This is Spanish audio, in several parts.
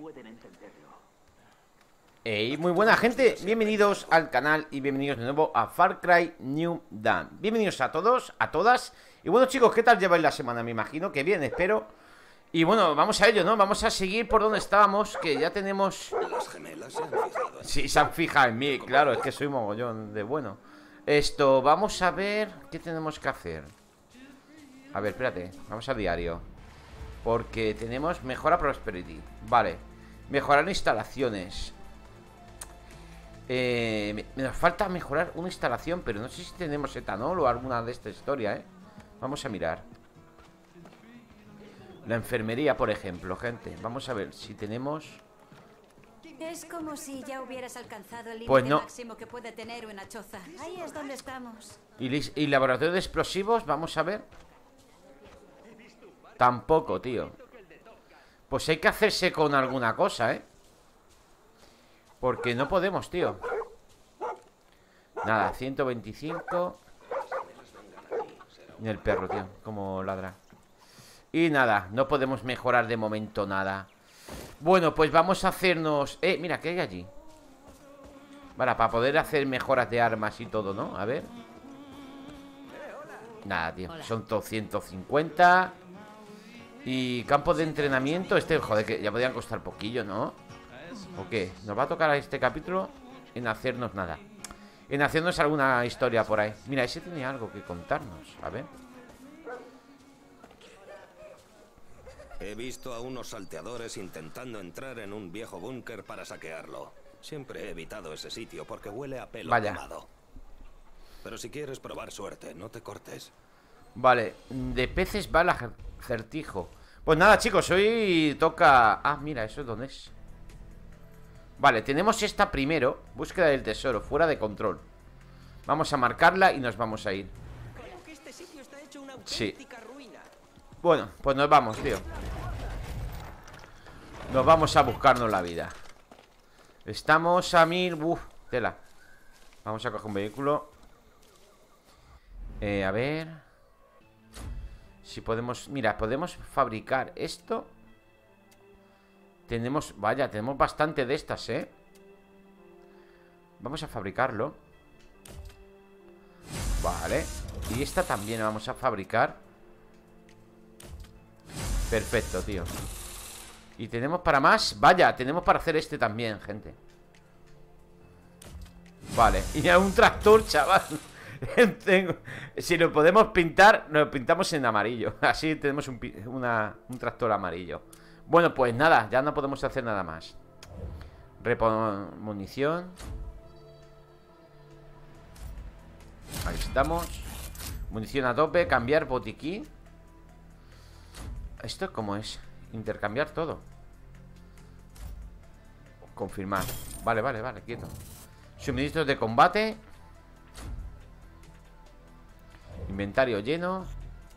pueden entenderlo. Hey, muy buena gente, bienvenidos al canal y bienvenidos de nuevo a Far Cry New Dawn. Bienvenidos a todos, a todas. Y bueno chicos, ¿qué tal lleváis la semana? Me imagino que bien, espero. Y bueno, vamos a ello, ¿no? Vamos a seguir por donde estábamos, que ya tenemos... Las gemelas se han fijado en... Sí, se han fijado en mí, claro, es que soy mogollón de bueno. Esto, vamos a ver qué tenemos que hacer. A ver, espérate, vamos a diario. Porque tenemos mejora prosperity. Vale, mejorar instalaciones. Me nos falta mejorar una instalación, pero no sé si tenemos etanol o alguna de esta historia, ¿eh? Vamos a mirar. La enfermería, por ejemplo, gente. Vamos a ver si tenemos... Es como si ya hubieras alcanzado el límite Pues no. máximo que puede tener una choza. Ahí es donde estamos. ¿Y laboratorio de explosivos? Vamos a ver. Tampoco, tío. Pues hay que hacerse con alguna cosa, ¿eh? Porque no podemos, tío. Nada, 125. Ni el perro, tío, como ladra. Y nada, no podemos mejorar de momento nada. Bueno, pues vamos a hacernos... mira, ¿qué hay allí? Vale, para poder hacer mejoras de armas y todo, ¿no? A ver. Nada, tío, son 250. Y campo de entrenamiento. Joder, que ya podrían costar poquillo, ¿no? ¿O qué? Nos va a tocar a este capítulo en hacernos nada. En hacernos alguna historia por ahí. Mira, ese tiene algo que contarnos. A ver. He visto a unos salteadores intentando entrar en un viejo búnker para saquearlo. Siempre he evitado ese sitio porque huele a pelo quemado. Pero si quieres probar suerte, no te cortes. Vale, de peces va el acertijo. Pues nada, chicos, hoy toca... Ah, mira, ¿eso es dónde es? Vale, tenemos esta primero. Búsqueda del tesoro, fuera de control. Vamos a marcarla y nos vamos a ir. Creo que este sitio está hecho una Sí. auténtica ruina. Bueno, pues nos vamos, tío. Nos vamos a buscarnos la vida. Estamos a 1000... Uf, tela. Vamos a coger un vehículo. A ver si podemos... Mira, podemos fabricar esto. Tenemos... Vaya, tenemos bastante de estas, ¿eh? Vamos a fabricarlo. Vale. Y esta también la vamos a fabricar. Perfecto, tío. Y tenemos para más. Vaya, tenemos para hacer este también, gente. Vale, y a un tractor, chaval. Si lo podemos pintar, nos lo pintamos en amarillo. Así tenemos un tractor amarillo. Bueno, pues nada, ya no podemos hacer nada más. Munición. Ahí estamos. Munición a tope, cambiar botiquín. ¿Esto cómo es? Intercambiar todo. Confirmar. Vale, vale, vale, quieto. Suministros de combate. Inventario lleno.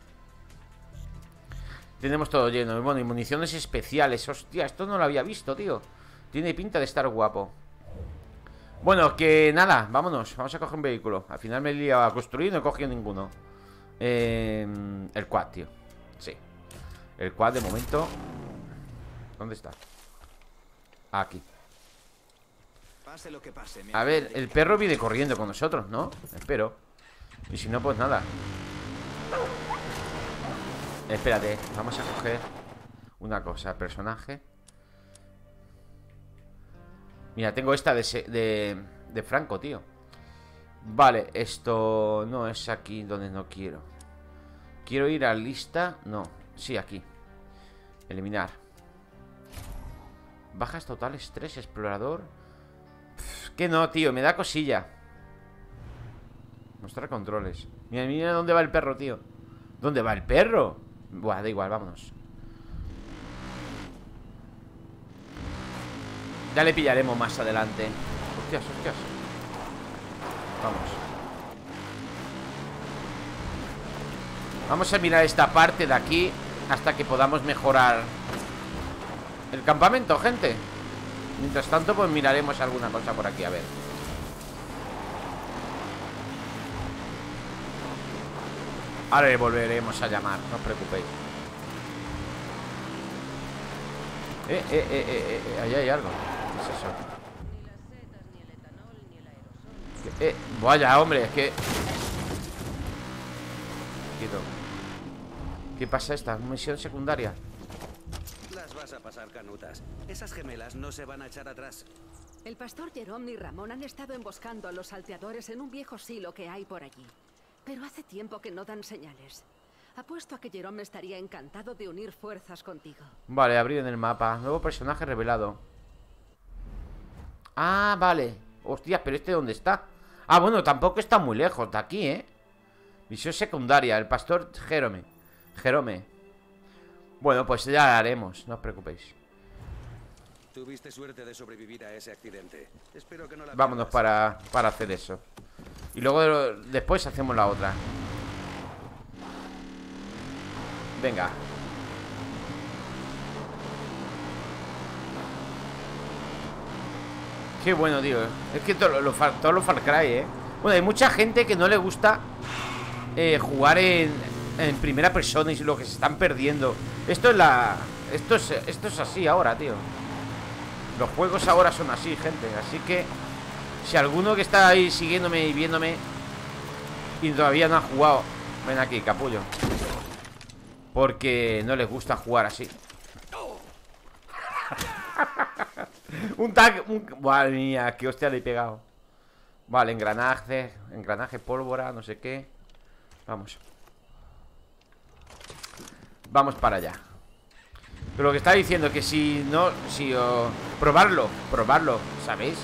Tenemos todo lleno. Bueno, y municiones especiales. Hostia, esto no lo había visto, tío. Tiene pinta de estar guapo. Bueno, que nada, vámonos. Vamos a coger un vehículo. Al final me he liado a construir y no he cogido ninguno. El quad, tío. Sí. El quad de momento. ¿Dónde está? Aquí. Pase lo que pase, A ver, el perro viene corriendo con nosotros, ¿no? Espero. Y si no, pues nada. Espérate, vamos a coger una cosa, personaje. Mira, tengo esta de Franco, tío. Vale, esto no es aquí donde no quiero. Quiero ir a lista. No, sí, aquí. Eliminar. Bajas totales 3, explorador. Que no, tío, me da cosilla. Mostrar controles. Mira, mira dónde va el perro, tío. ¿Dónde va el perro? Buah, da igual, vámonos. Ya le pillaremos más adelante. Hostias, hostias. Vamos. Vamos a mirar esta parte de aquí hasta que podamos mejorar el campamento, gente. Mientras tanto, pues miraremos alguna cosa por aquí, a ver. Ahora le volveremos a llamar, no os preocupéis. Ahí hay algo. ¿Qué es eso? Vaya, hombre, es que... Quieto. ¿Qué pasa esta? ¿Misión secundaria? Las vas a pasar canutas. Esas gemelas no se van a echar atrás. El pastor Jerome y Ramón han estado emboscando a los salteadores en un viejo silo que hay por allí. Pero hace tiempo que no dan señales. Apuesto a que Jerome estaría encantado de unir fuerzas contigo. Vale, abrir en el mapa. Nuevo personaje revelado. Ah, vale. Hostia, pero ¿este dónde está? Ah, bueno, tampoco está muy lejos de aquí, ¿eh? Misión secundaria, el pastor Jerome. Bueno, pues ya la haremos, no os preocupéis. Tuviste suerte de sobrevivir a ese accidente. Espero que no la Vámonos para hacer eso. Y luego después hacemos la otra. Venga. Qué bueno, tío. Es que todos los Far Cry, Bueno, hay mucha gente que no le gusta jugar en primera persona, y lo que se están perdiendo. Esto es así ahora, tío. Los juegos ahora son así, gente. Así que si alguno que está ahí siguiéndome y viéndome y todavía no ha jugado, ven aquí, capullo. Porque no les gusta jugar así. Un tag. Madre mía, qué hostia le he pegado. Vale, engranaje, pólvora, no sé qué. Vamos para allá. Pero lo que estaba diciendo, que si no, probarlo, ¿sabéis?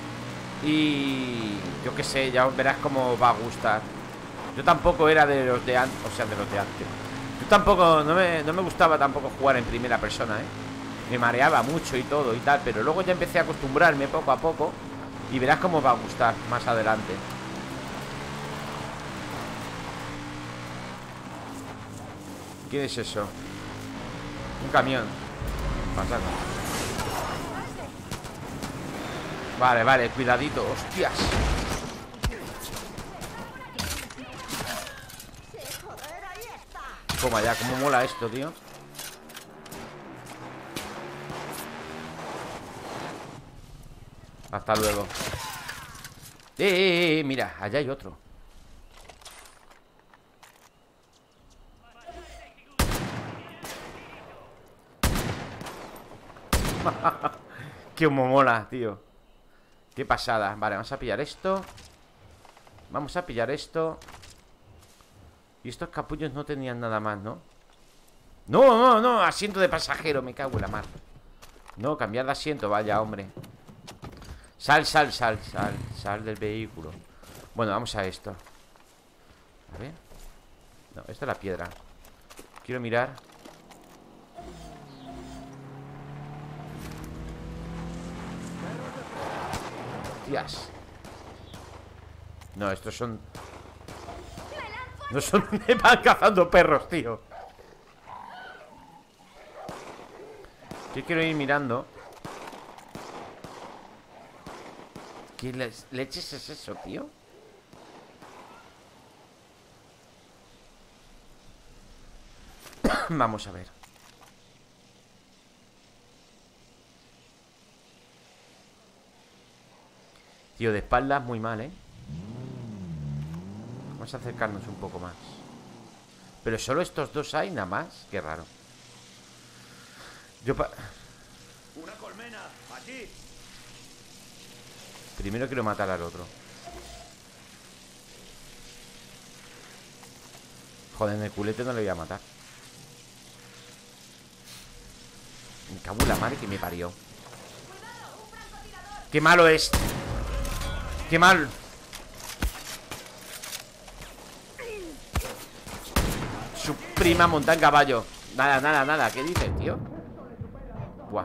Y yo qué sé, ya verás cómo va a gustar. Yo tampoco era de los de antes, o sea, de los de antes. Yo tampoco, no me gustaba tampoco jugar en primera persona, Me mareaba mucho y todo y tal, pero luego ya empecé a acostumbrarme poco a poco. Y verás cómo va a gustar más adelante. ¿Qué es eso? Un camión. Pasando. Vale, cuidadito. ¡Hostias! Toma ya, cómo mola esto, tío. Hasta luego. Mira, allá hay otro. Qué mola, tío. Qué pasada. Vale, vamos a pillar esto. Y estos capullos no tenían nada más, ¿no? No, asiento de pasajero. Me cago en la mar. No, cambiar de asiento, vaya, hombre. Sal del vehículo. Bueno, vamos a esto. A ver. No, esta es la piedra. Quiero mirar. Hostias. No, estos son... No son... Me van cazando perros, tío. Yo quiero ir mirando. ¿Qué leches es eso, tío? Vamos a ver. Tío, de espaldas muy mal, ¿eh? Vamos a acercarnos un poco más. Pero solo estos dos hay, nada más. Qué raro. Una colmena, aquí. Primero quiero matar al otro. Joder, en el culete no le voy a matar. Me cago en la madre que me parió. ¡Qué malo es! ¡Qué mal! Su prima monta en caballo. Nada. ¿Qué dices, tío? Buah.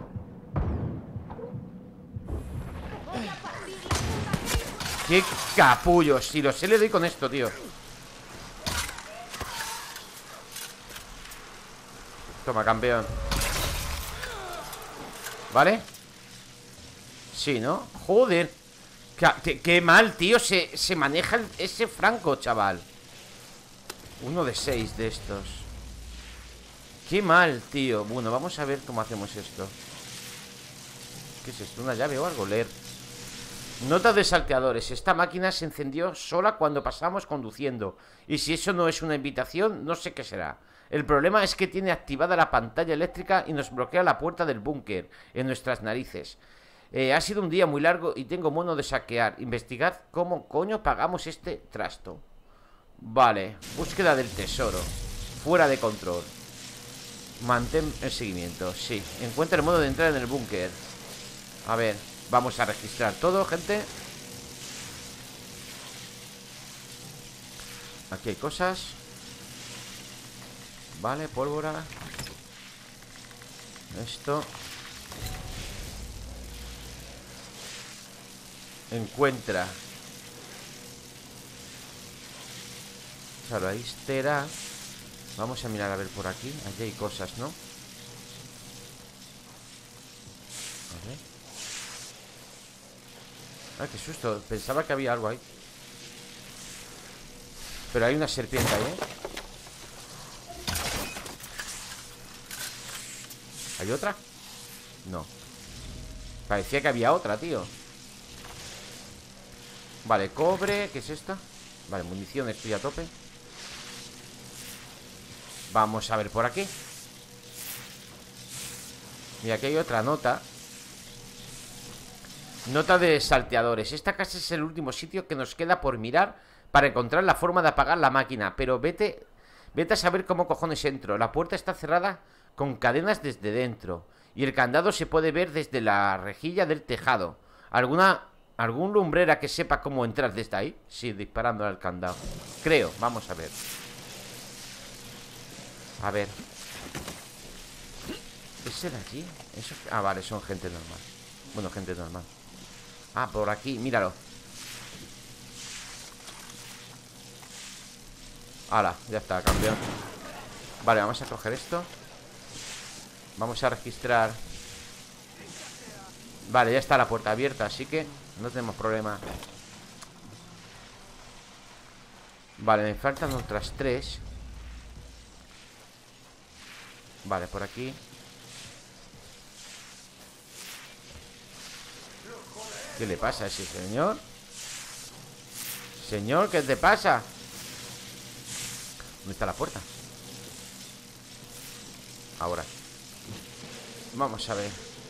¡Qué capullos! Si lo sé, le doy con esto, tío. Toma, campeón. ¿Vale? Sí, ¿no? Joder. Qué mal, tío. Se maneja ese Franco, chaval. 1 de 6 de estos. Qué mal, tío. Bueno, vamos a ver cómo hacemos esto. ¿Qué es esto? ¿Una llave o algo? Leer. Nota de salteadores. Esta máquina se encendió sola cuando pasamos conduciendo. Y si eso no es una invitación, no sé qué será. El problema es que tiene activada la pantalla eléctrica y nos bloquea la puerta del búnker en nuestras narices. Ha sido un día muy largo y tengo mono de saquear. Investigad cómo coño pagamos este trasto. Vale, búsqueda del tesoro. Fuera de control. Mantén el seguimiento, sí. Encuentra el modo de entrar en el búnker. A ver, vamos a registrar todo, gente. Aquí hay cosas. Vale, pólvora. Esto. Encuentra. Claro, ahí estará. Vamos a mirar a ver por aquí. Allí hay cosas, ¿no? A ver. Ay, qué susto. Pensaba que había algo ahí. Pero hay una serpiente ahí, ¿eh? ¿Hay otra? No. Parecía que había otra, tío. Vale, cobre. ¿Qué es esta? Vale, munición, estoy a tope. Vamos a ver por aquí. Y aquí hay otra nota. Nota de salteadores. Esta casa es el último sitio que nos queda por mirar para encontrar la forma de apagar la máquina. Pero vete a saber cómo cojones entro. La puerta está cerrada con cadenas desde dentro. Y el candado se puede ver desde la rejilla del tejado. ¿Algún lumbrera que sepa cómo entrar desde ahí? Sí, disparando al candado. Creo, vamos a ver. A ver. ¿Es de allí? ¿Eso? Ah, vale, son gente normal. Bueno, gente normal. Ah, por aquí, míralo. Hala, ya está, campeón. Vale, vamos a coger esto. Vamos a registrar. Vale, ya está la puerta abierta, así que no tenemos problema. Vale, me faltan otras 3. Vale, por aquí. ¿Qué le pasa a ese señor? Señor, ¿qué te pasa? ¿Dónde está la puerta? Ahora. Vamos a ver.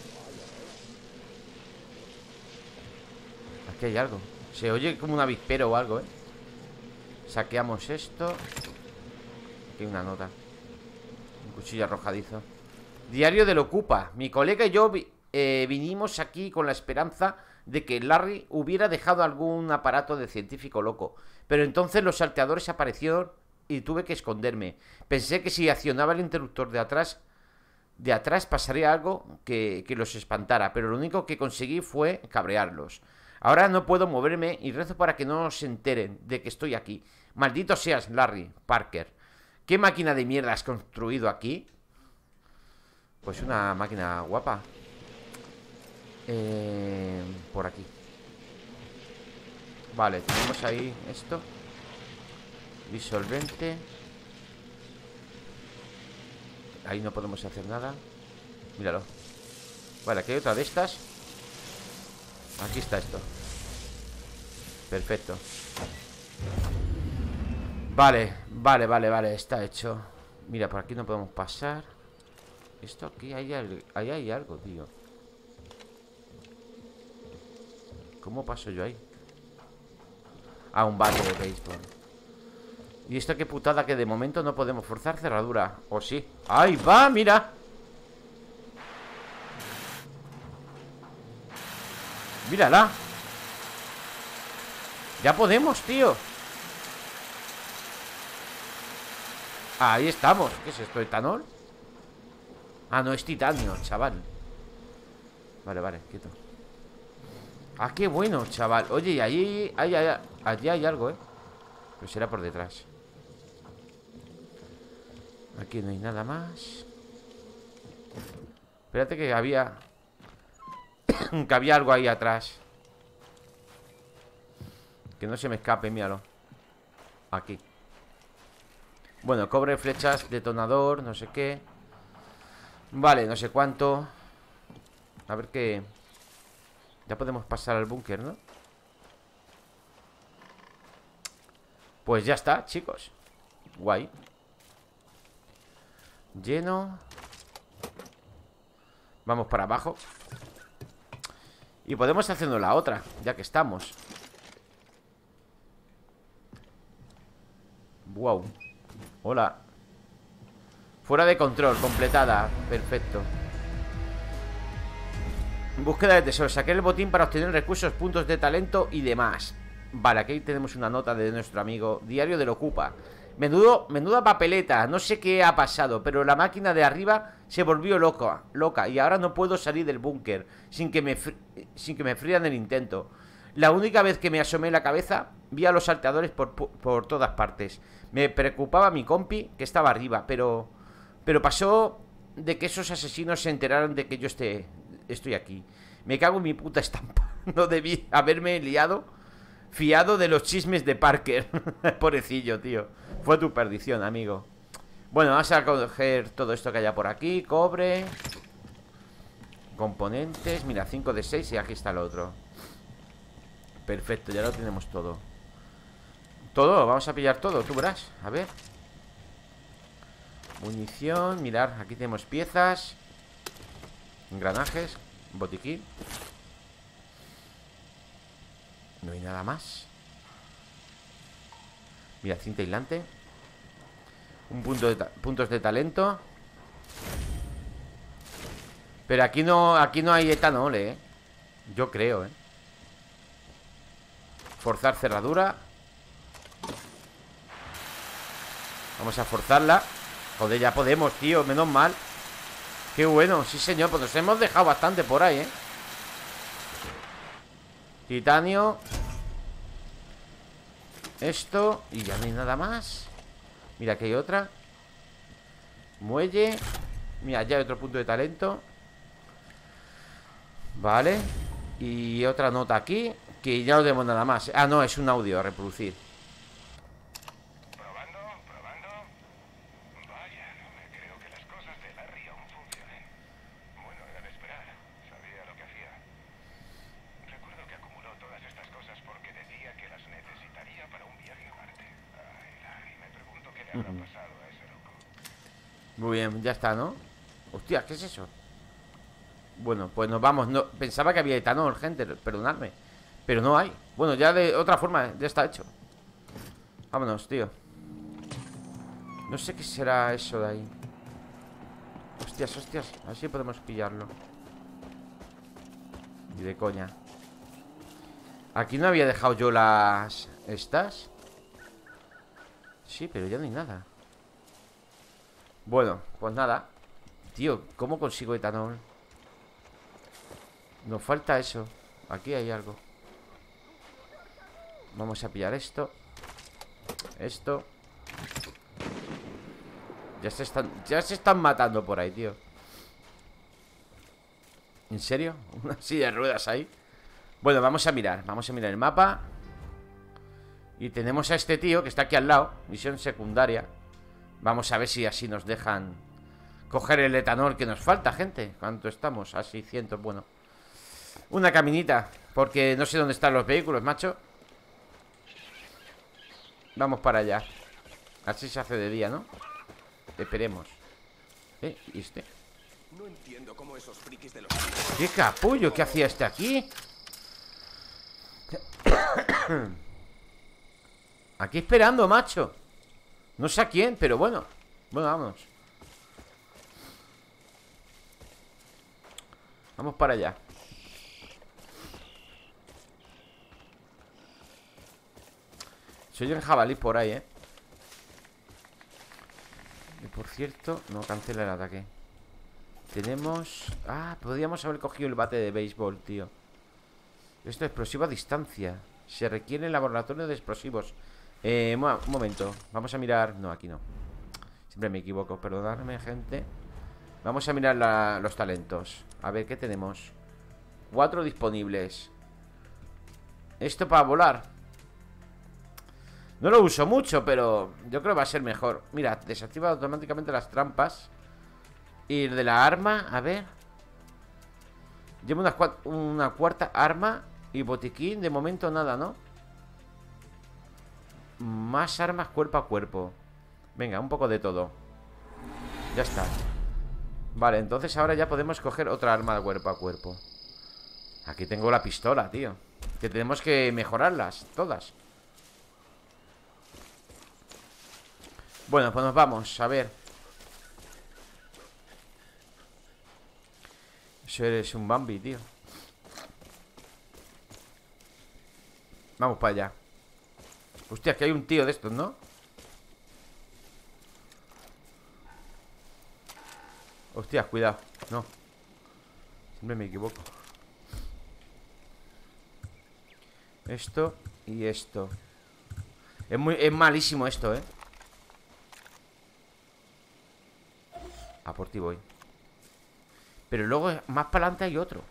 Aquí hay algo. Se oye como un avispero o algo, ¿eh? Saqueamos esto. Aquí hay una nota. Un cuchillo arrojadizo. Diario del Ocupa. Mi colega y yo vinimos aquí con la esperanza de que Larry hubiera dejado algún aparato de científico loco. Pero entonces los salteadores aparecieron y tuve que esconderme. Pensé que si accionaba el interruptor de atrás pasaría algo que los espantara. Pero lo único que conseguí fue cabrearlos. Ahora no puedo moverme y rezo para que no se enteren de que estoy aquí. Maldito seas, Larry Parker. ¿Qué máquina de mierda has construido aquí? Pues una máquina guapa. Por aquí. Vale, tenemos ahí esto. Disolvente. Ahí no podemos hacer nada. Míralo. Vale, aquí hay otra de estas. Aquí está esto. Perfecto. Vale, vale, está hecho. Mira, por aquí no podemos pasar. Esto aquí, ahí hay algo, tío. ¿Cómo paso yo ahí? Ah, un bate de béisbol. Y esto qué putada, que de momento no podemos forzar cerradura. ¿O sí? ¡Ahí va! ¡Mira! ¡Mírala! ¡Ya podemos, tío! Ahí estamos. ¿Qué es esto? ¿Etanol? Ah, no, es titanio, chaval. Vale, quieto. Ah, qué bueno, chaval. Oye, y allí hay algo, ¿eh? Pero será por detrás. Aquí no hay nada más. Espérate que había que había algo ahí atrás. Que no se me escape, míralo. Aquí. Bueno, cobre, flechas, detonador, no sé qué. Vale, no sé cuánto. A ver qué. Ya podemos pasar al búnker, ¿no? Pues ya está, chicos. Guay. Lleno. Vamos para abajo. Y podemos haciendo la otra, ya que estamos. Wow. Hola. Fuera de control, completada. Perfecto. Búsqueda de tesoros. Saqué el botín para obtener recursos, puntos de talento y demás. Vale, aquí tenemos una nota de nuestro amigo. Diario del Ocupa. Menuda papeleta. No sé qué ha pasado, pero la máquina de arriba se volvió loca. Y ahora no puedo salir del búnker sin que me frían el intento. La única vez que me asomé la cabeza, vi a los salteadores por todas partes. Me preocupaba mi compi, que estaba arriba, pero pasó de que esos asesinos se enteraron de que yo estoy aquí. Me cago en mi puta estampa. No debí haberme fiado de los chismes de Parker. Pobrecillo, tío. Fue tu perdición, amigo. Bueno, vamos a coger todo esto que haya por aquí. Cobre. Componentes. Mira, 5 de 6 y aquí está el otro. Perfecto, ya lo tenemos todo. Todo, vamos a pillar todo, tú verás. A ver. Munición, mirad, aquí tenemos piezas. Engranajes. Botiquín. No hay nada más. Mira, cinta aislante. Puntos de talento. Pero aquí no hay etanol, yo creo, Forzar cerradura. Vamos a forzarla. Joder, ya podemos, tío, menos mal. Qué bueno, sí señor. Pues nos hemos dejado bastante por ahí, Titanio. Esto. Y ya no hay nada más. Mira, aquí hay otra. Muelle. Mira, ya hay otro punto de talento. Vale. Y otra nota aquí. Que ya no tenemos nada más. Ah, no, es un audio a reproducir. Probando. Vaya, no me creo que las cosas de Larry aún funcionen. Bueno, era de esperar. Sabía lo que hacía. Recuerdo que acumuló todas estas cosas porque decía que las necesitaría para un viaje a Marte. Ay, Larry, me pregunto qué le habrá pasado a ese loco. Muy bien, ya está, ¿no? Hostia, ¿qué es eso? Bueno, pues nos vamos. No, pensaba que había etanol, gente, perdonadme. Pero no hay. Bueno, ya de otra forma, ya está hecho. Vámonos, tío. No sé qué será eso de ahí. Hostias. A ver si podemos pillarlo. Y de coña. Aquí no había dejado yo las... ¿Estas? Sí, pero ya no hay nada. Bueno, pues nada. Tío, ¿cómo consigo etanol? Nos falta eso. Aquí hay algo. Vamos a pillar esto. Esto. Ya se están matando por ahí, tío. ¿En serio? Una silla de ruedas ahí. Bueno, vamos a mirar el mapa. Y tenemos a este tío que está aquí al lado. Misión secundaria. Vamos a ver si así nos dejan coger el etanol que nos falta, gente. ¿Cuánto estamos? A 600, bueno. Una caminita, porque no sé dónde están los vehículos, macho. Vamos para allá. Así se hace de día, ¿no? Esperemos. ¿Y este? No entiendo cómo esos frikis de los... ¡Qué capullo! ¿Qué hacía este aquí? Aquí esperando, macho. No sé a quién, pero bueno. Bueno, vámonos. Vamos para allá. Se oyen jabalí por ahí, Y por cierto, no cancela el ataque. Tenemos... Ah, podríamos haber cogido el bate de béisbol, tío. Esto es explosivo a distancia. Se requiere el laboratorio de explosivos. Un momento. Vamos a mirar... No, aquí no. Siempre me equivoco. Perdonadme, gente. Vamos a mirar los talentos. A ver, ¿qué tenemos? 4 disponibles. Esto para volar. No lo uso mucho, pero yo creo que va a ser mejor. Mira, desactiva automáticamente las trampas. Y el de la arma, a ver. Llevo una cuarta arma y botiquín. De momento nada, ¿no? Más armas cuerpo a cuerpo. Venga, un poco de todo. Ya está. Vale, entonces ahora ya podemos coger otra arma de cuerpo a cuerpo. Aquí tengo la pistola, tío. Que tenemos que mejorarlas, todas. Bueno, pues nos vamos, a ver. Eso eres un Bambi, tío. Vamos para allá. Hostia, que hay un tío de estos, ¿no? Hostia, cuidado. No. Siempre me equivoco. Esto y esto. Es malísimo esto, ¿eh? A por ti voy. Pero luego más para adelante hay otro.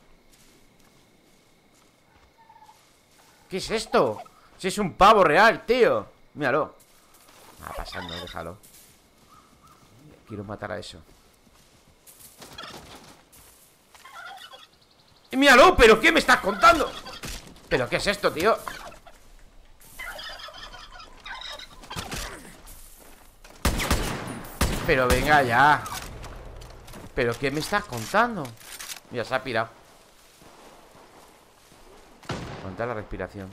¿Qué es esto? Si es un pavo real, tío. Míralo. Va pasando, déjalo. Quiero matar a eso. Y míralo, ¿pero qué me estás contando? ¿Pero qué es esto, tío? Pero venga ya. ¿Pero qué me estás contando? Mira, se ha pirado. Aguanta la respiración.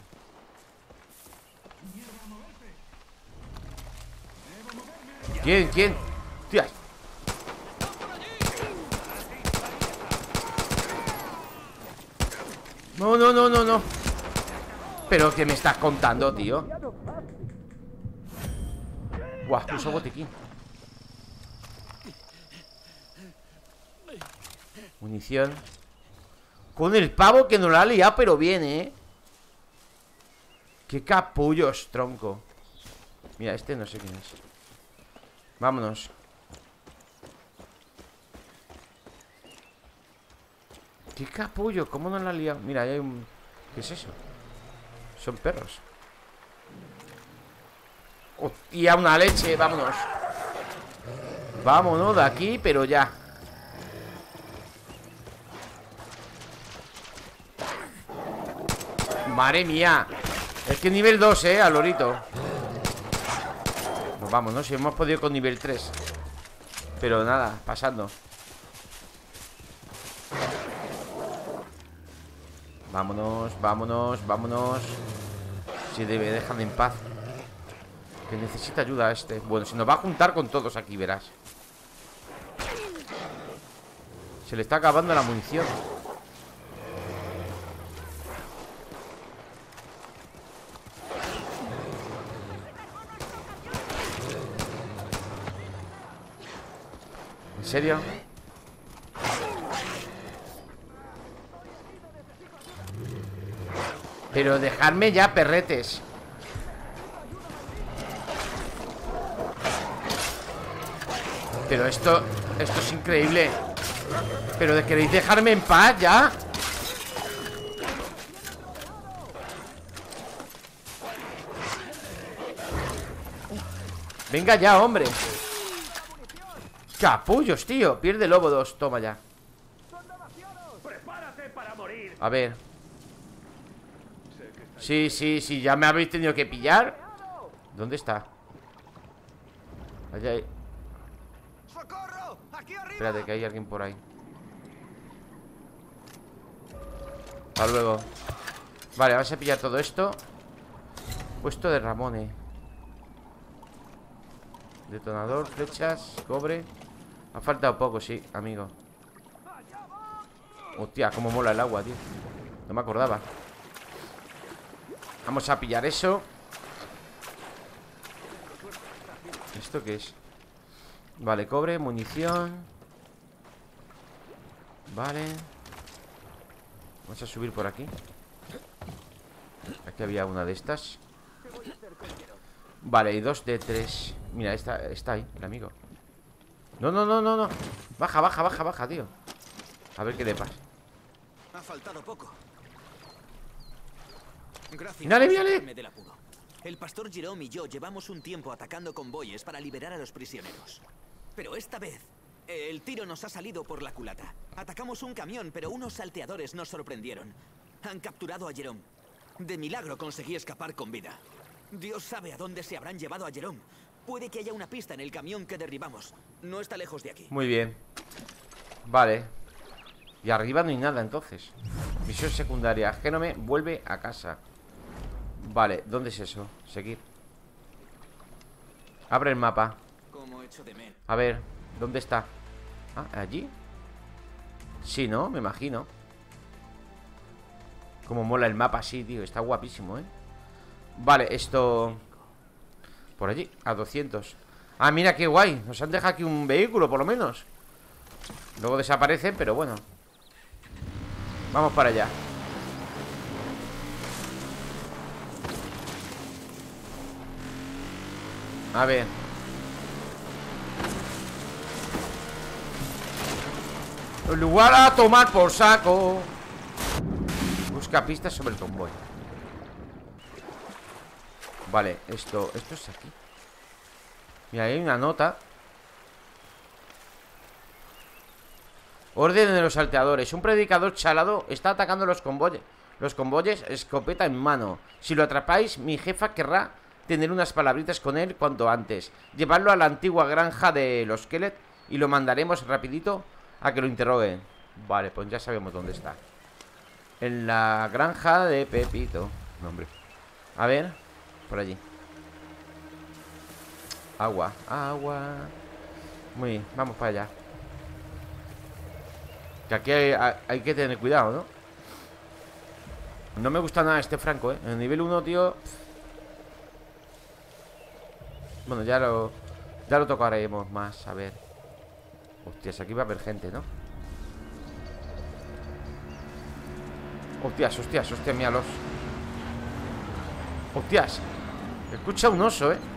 ¿Quién? ¿Quién? Tías. No, no, no, no, no. ¿Pero qué me estás contando, tío? Buah, uso botiquín. Munición. Con el pavo que nos la ha liado, pero bien, ¿eh? Qué capullos, tronco. Mira, este no sé quién es. Vámonos. Qué capullo, ¿cómo nos la ha liado? Mira, ahí hay un... ¿Qué es eso? Son perros. Hostia, una leche, vámonos. Vámonos de aquí, pero ya. Madre mía. Es que nivel 2, al lorito. Pues vamos, ¿no? Si hemos podido con nivel 3. Pero nada, pasando. Vámonos, vámonos, vámonos. Si debe, déjame en paz. Que necesita ayuda este. Bueno, se nos va a juntar con todos aquí, verás. Se le está acabando la munición. ¿En serio? Pero dejadme ya, perretes. Pero esto es increíble. Pero queréis dejarme en paz ya. Venga ya, hombre. Capullos, tío. Pierde lobo 2, toma ya. A ver. Sí, sí, sí, ya me habéis tenido que pillar. ¿Dónde está? Allá hay... Espérate, que hay alguien por ahí. Hasta luego. Vale, vamos a pillar todo esto. Puesto de Ramone. Detonador, flechas, cobre. Ha faltado poco, sí, amigo. Hostia, cómo mola el agua, tío. No me acordaba. Vamos a pillar eso. ¿Esto qué es? Vale, cobre, munición. Vale. Vamos a subir por aquí. Aquí había una de estas. Vale, y 2 de 3. Mira, está ahí, el amigo. No, no, no, no, no. Baja, baja, baja, baja, tío. A ver qué le pasa. Ha faltado poco. Gracias. ¡Mírale, mírale! El pastor Jerome y yo llevamos un tiempo atacando convoyes para liberar a los prisioneros. Pero esta vez El tiro nos ha salido por la culata. Atacamos un camión, pero unos salteadores nos sorprendieron. Han capturado a Jerome. De milagro conseguí escapar con vida. Dios sabe a dónde se habrán llevado a Jerome. Puede que haya una pista en el camión que derribamos. No está lejos de aquí. Muy bien. Vale. Y arriba no hay nada, entonces. Misión secundaria. Genome vuelve a casa. Vale, ¿dónde es eso? Seguir. Abre el mapa. A ver, ¿dónde está? Ah, ¿allí? Sí, ¿no? Me imagino. Como mola el mapa así, tío. Está guapísimo, ¿eh? Vale, esto... Por allí, a 200. Ah, mira qué guay. Nos han dejado aquí un vehículo, por lo menos. Luego desaparecen, pero bueno. Vamos para allá. A ver. El lugar a tomar por saco. Busca pistas sobre el convoy. Vale, esto es aquí. Mira, hay una nota. Orden de los salteadores. Un predicador chalado está atacando los convoyes. Los convoyes, escopeta en mano. Si lo atrapáis, mi jefa querrá tener unas palabritas con él cuanto antes. Llevarlo a la antigua granja de los Skelet y lo mandaremos rapidito a que lo interroguen. Vale, pues ya sabemos dónde está. En la granja de Pepito. No, hombre. A ver, por allí. Agua, agua. Muy bien, vamos para allá. Que aquí hay que tener cuidado, ¿no? No me gusta nada este Franco, ¿eh? En el nivel 1, tío. Bueno, ya lo tocaremos más, a ver. Hostias, aquí va a haber gente, ¿no? Hostias, hostias, hostias, míralos. Hostias. Escucha un oso, ¿eh?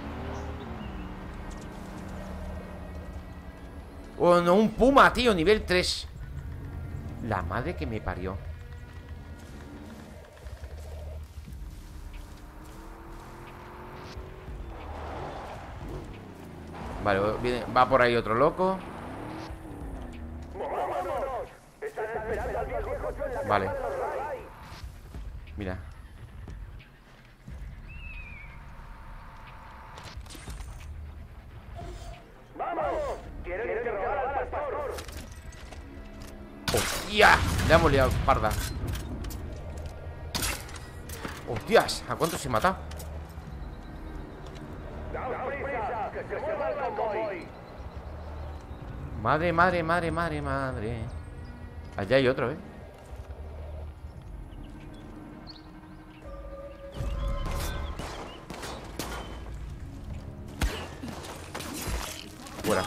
Oh, no, un puma, tío, nivel 3. La madre que me parió. Vale, va por ahí otro loco. Vale. Mira. ¡Hostia! Le hemos liado, parda. ¡Hostias! ¿A cuántos se mata? Madre, madre, madre, madre, madre. Allá hay otro, ¿eh? Fuera.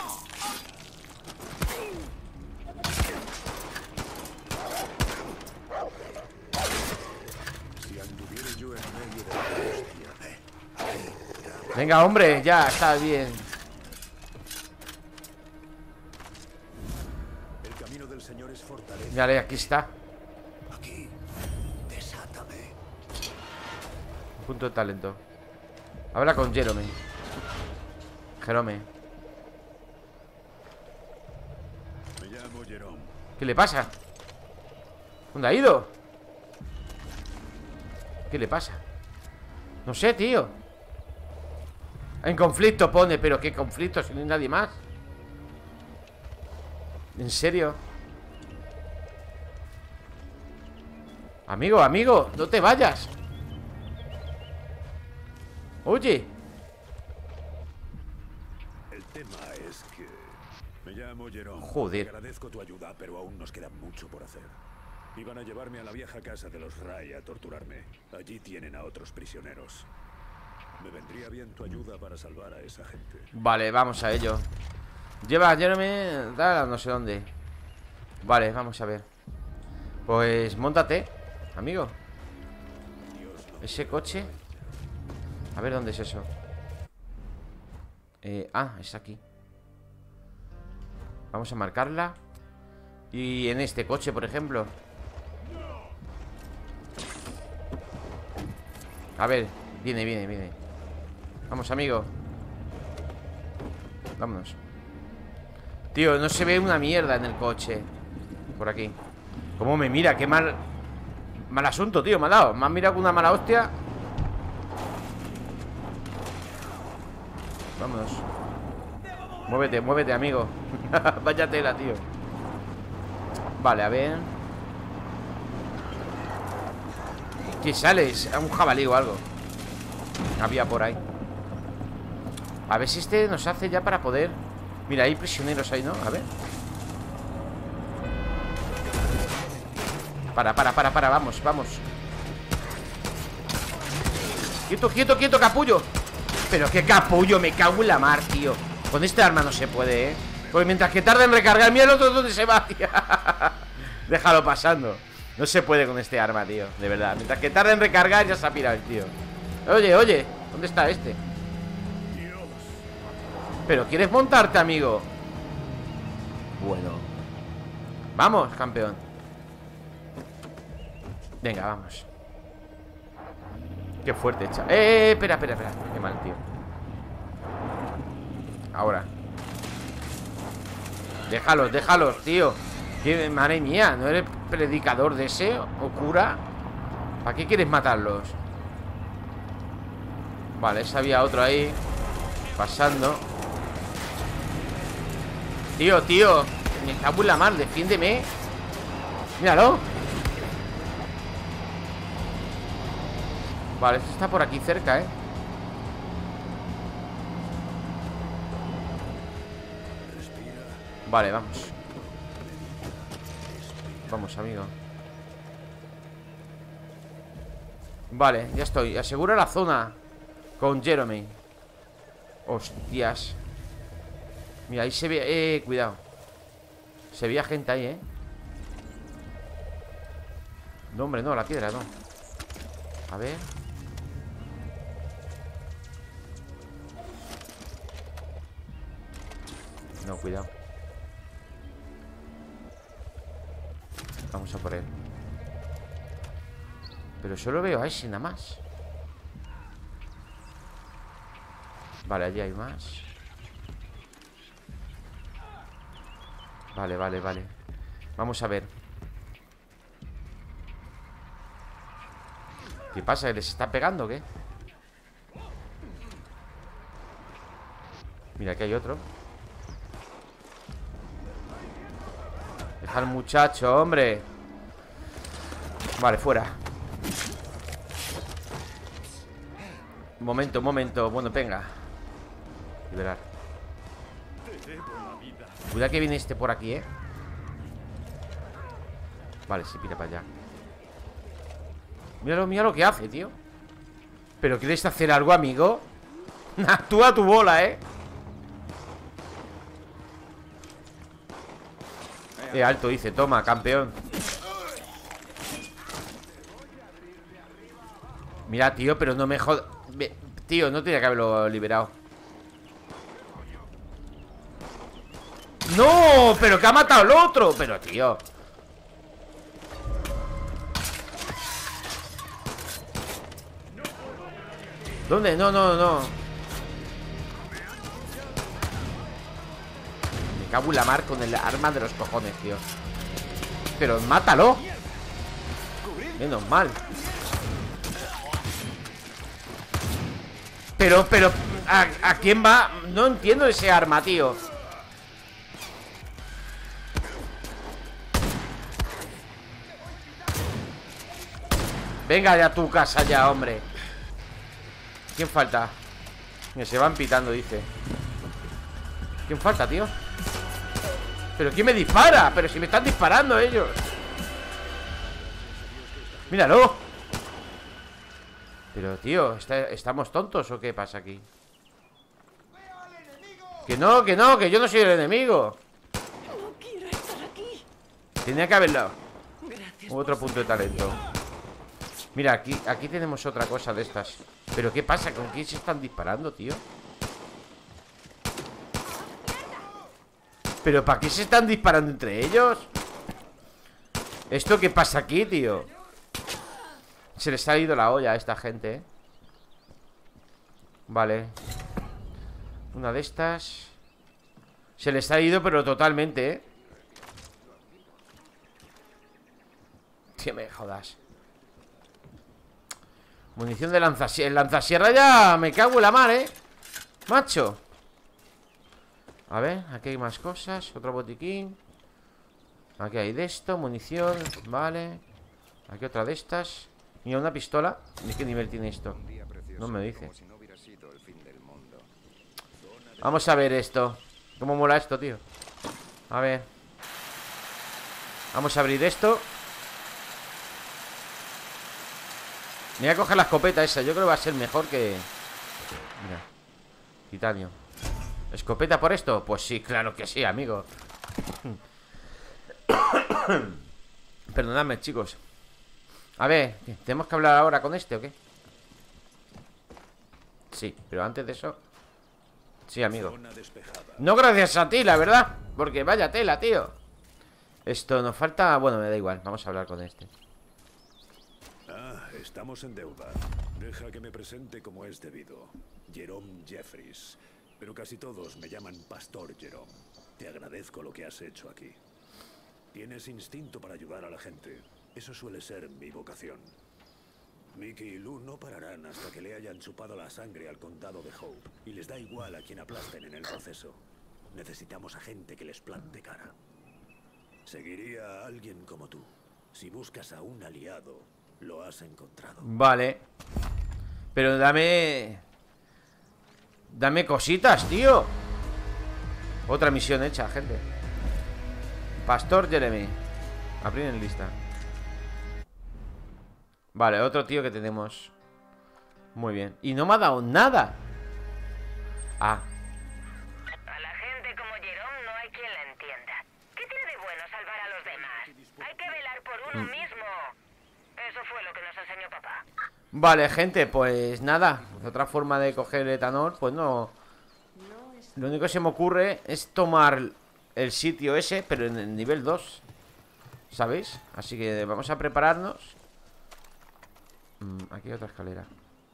Venga, hombre, ya, está bien. El camino del Señor es fortaleza. Mírale, aquí está. Aquí, desátame. Un punto de talento. Habla con Jerome. Jerome. Me llamo Jerome. ¿Qué le pasa? ¿Dónde ha ido? ¿Qué le pasa? No sé, tío. En conflicto pone, pero ¿qué conflicto? Si no hay nadie más. ¿En serio? Amigo, amigo, no te vayas. Oye. El tema es que me llamo Jerome. Joder. Agradezco tu ayuda, pero aún nos queda mucho por hacer. Iban a llevarme a la vieja casa de los Ray a torturarme. Allí tienen a otros prisioneros. Me vendría bien tu ayuda para salvar a esa gente. Vale, vamos a ello. Lleva a Jerome, da no sé dónde. Vale, vamos a ver. Pues móntate, amigo. Ese coche. A ver dónde es eso. Es aquí. Vamos a marcarla. Y en este coche, por ejemplo. A ver, viene, viene, viene. Vamos, amigo. Vámonos. Tío, no se ve una mierda en el coche. Por aquí. ¿Cómo me mira? Qué mal... Mal asunto, tío, me ha dado. Me ha mirado con una mala hostia. Vámonos. Muévete, muévete, amigo. Vaya tela, tío. Vale, a ver. ¿Qué sales? Un jabalí o algo. Había por ahí. A ver si este nos hace ya para poder... Mira, hay prisioneros ahí, ¿no? A ver. Para, vamos, vamos. Quieto, quieto, quieto, capullo. Pero qué capullo, me cago en la mar, tío. Con este arma no se puede, ¿eh? Porque mientras que tarda en recargar, mira el otro dónde se va, tío. Déjalo pasando. No se puede con este arma, tío, de verdad. Mientras que tarda en recargar, ya se ha pirado el tío. Oye, oye, ¿dónde está este? Pero ¿quieres montarte, amigo? Bueno. Vamos, campeón. Venga, vamos. Qué fuerte, chaval. Espera. Qué mal, tío. Ahora. Déjalos, tío. Madre mía, ¿no eres predicador de ese? ¿O cura? ¿Para qué quieres matarlos? Vale, ese había otro ahí pasando. Tío, me cago en la mar, defiéndeme. Míralo. Vale, este está por aquí cerca, ¿eh? Vale, vamos. Vamos, amigo. Vale, ya estoy. Asegura la zona con Jeremy. Hostias. Mira, ahí se ve... cuidado. Se veía gente ahí, ¿eh? No, hombre, no, la piedra, no. A ver. No, cuidado. Vamos a por él. Pero solo veo a ese nada más. Vale, allí hay más. Vale. Vamos a ver. ¿Qué pasa? ¿Les está pegando o qué? Mira, aquí hay otro. Deja al muchacho, hombre. Vale, fuera. Un momento. Bueno, venga. Liberar. Cuidado que viene este por aquí, ¿eh? Vale, se pira para allá. Mira lo que hace, tío. ¿Pero quieres hacer algo, amigo? Actúa tu bola, ¿eh? Alto, dice, toma, campeón. Mira, tío, pero no me jodas. Tío, no tenía que haberlo liberado. ¡No! ¡Pero que ha matado al otro! Pero, tío. ¿Dónde? No. Me cago en la mar con el arma de los cojones, tío. Pero mátalo. Menos mal. Pero ¿a quién va? No entiendo ese arma, tío. Venga ya a tu casa ya, hombre. ¿Quién falta? Me se van pitando, dice. ¿Quién falta, tío? ¿Pero quién me dispara? Pero si me están disparando ellos. Míralo. Pero, tío, ¿estamos tontos o qué pasa aquí? Que no, que yo no soy el enemigo. No quiero estar aquí. Tenía que haberlo. Gracias. Otro punto de talento. Mira, aquí tenemos otra cosa de estas. ¿Pero qué pasa? ¿Con quién se están disparando, tío? ¿Pero para qué se están disparando entre ellos? ¿Esto qué pasa aquí, tío? Se les ha ido la olla a esta gente, ¿eh? Vale. Una de estas. Se les ha ido, pero totalmente, ¿eh? Que me jodas. Munición de lanzasierra. El lanzasierra ya me cago en la mar, ¿eh? Macho. A ver, aquí hay más cosas. Otro botiquín. Aquí hay de esto, munición. Vale. Aquí otra de estas. Mira, una pistola. ¿De qué nivel tiene esto? No me dice. Vamos a ver esto. ¿Cómo mola esto, tío? A ver. Vamos a abrir esto. Me voy a coger la escopeta esa. Yo creo que va a ser mejor que... Mira. Titanio. ¿Escopeta por esto? Pues sí, claro que sí, amigo. Perdonadme, chicos. A ver, ¿qué? ¿Tenemos que hablar ahora con este o qué? Sí, pero antes de eso... Sí, amigo. No gracias a ti, la verdad. Porque vaya tela, tío. Esto nos falta... Bueno, me da igual. Vamos a hablar con este. Ah, estamos en deuda. Deja que me presente como es debido. Jerome Jeffries. Pero casi todos me llaman Pastor Jerome. Te agradezco lo que has hecho aquí. Tienes instinto para ayudar a la gente. Eso suele ser mi vocación. Mickey y Lou no pararán hasta que le hayan chupado la sangre al condado de Hope. Y les da igual a quien aplasten en el proceso. Necesitamos a gente que les plante cara. Seguiría a alguien como tú. Si buscas a un aliado, lo has encontrado. Vale. Pero dame cositas, tío. Otra misión hecha, gente. Pastor Jeremy. Abrir en lista. Vale, otro tío que tenemos. Muy bien. Y no me ha dado nada. Ah. A la gente como Jerome no hay quien la entienda. ¿Qué tiene de bueno salvar a los demás? Hay que velar por uno mismo. Eso fue lo que nos enseñó papá. Vale, gente, pues nada. Otra forma de coger etanol, pues no. Lo único que se me ocurre es tomar el sitio ese, pero en el nivel 2. ¿Sabéis? Así que vamos a prepararnos. Aquí hay otra escalera.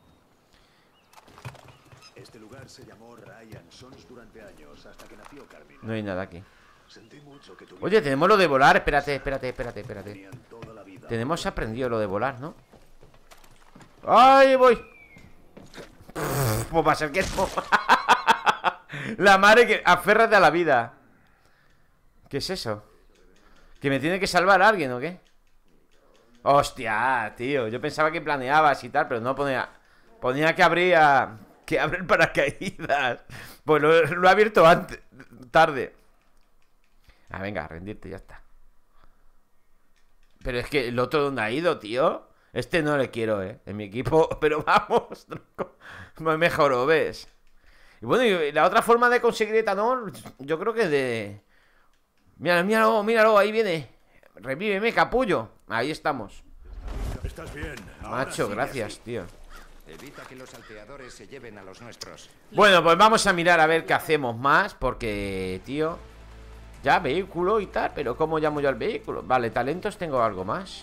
Este lugar se llamó Ryan Sons durante años, hasta que nació Carmina. No hay nada aquí. Sentí mucho que Oye, tenemos lo de volar. Espérate. Tenemos aprendido lo de volar, ¿no? ¡Ay, voy! Pues va a ser que no. La madre que... Aférrate a la vida. ¿Qué es eso? ¿Que me tiene que salvar alguien o qué? Hostia, tío. Yo pensaba que planeabas y tal, pero no ponía... Ponía que abría... Que abre el paracaídas. Pues lo he abierto antes... Tarde. Ah, venga, rendirte, ya está. Pero es que el otro, ¿dónde ha ido, tío? Este no le quiero, en mi equipo. Pero vamos, me mejoró, ¿ves? Y bueno, y la otra forma de conseguir etanol, yo creo que de... Míralo, ahí viene. Revíveme, capullo. Ahí estamos. ¿Estás bien? Macho, gracias, tío. Evita que los salteadores se lleven a los nuestros. Bueno, pues vamos a mirar a ver qué hacemos más. Porque, tío... Ya, vehículo y tal. Pero ¿cómo llamo yo al vehículo? Vale, talentos tengo algo más.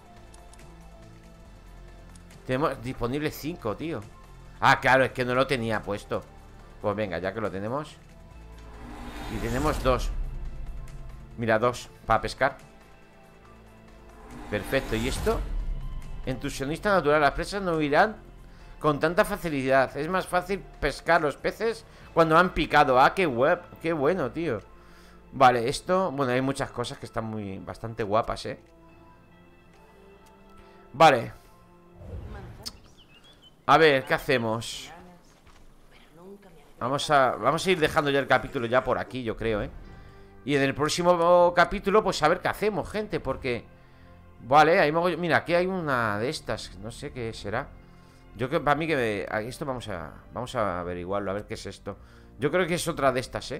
Tenemos disponible 5, tío. Ah, claro, es que no lo tenía puesto. Pues venga, ya que lo tenemos. Y tenemos 2. Mira, 2 para pescar. Perfecto, ¿y esto? Entusionista natural. Las presas no huirán con tanta facilidad. Es más fácil pescar los peces cuando han picado. Ah, qué bueno, tío. Vale, esto... Bueno, hay muchas cosas que están bastante guapas, Vale. A ver, ¿qué hacemos? Vamos a ir dejando ya el capítulo ya por aquí, yo creo, Y en el próximo capítulo, pues a ver qué hacemos, gente. Porque... Vale, ahí mira, aquí hay una de estas. No sé qué será. Yo creo que para mí que... Esto vamos a averiguarlo, a ver qué es esto. Yo creo que es otra de estas,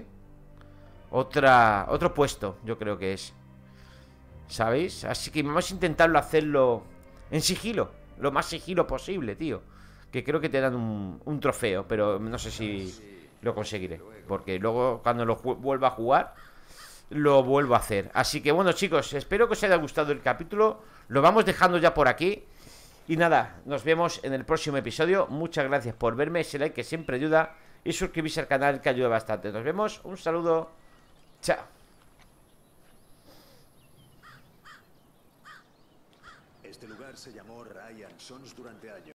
Otro puesto, yo creo que es. ¿Sabéis? Así que vamos a intentarlo hacerlo en sigilo. Lo más sigilo posible, tío. Que creo que te dan un trofeo. Pero no sé si lo conseguiré. Porque luego cuando lo vuelva a jugar, lo vuelvo a hacer. Así que bueno, chicos, espero que os haya gustado el capítulo. Lo vamos dejando ya por aquí. Y nada, nos vemos en el próximo episodio. Muchas gracias por verme, ese like que siempre ayuda. Y suscribirse al canal que ayuda bastante. Nos vemos, un saludo. Chao. Este lugar se llamó Ryan Sons durante años.